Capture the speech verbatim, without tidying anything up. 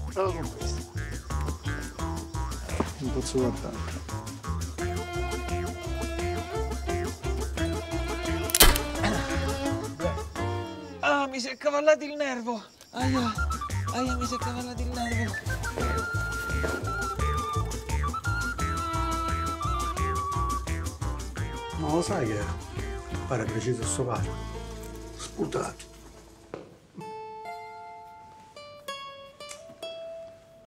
Solo con questo. Non posso guardare. Ah, mi si è accavallato il nervo. Aia, aia, mi si è accavallato il nervo. Ma lo sai che pare preciso sto padre? Sputato.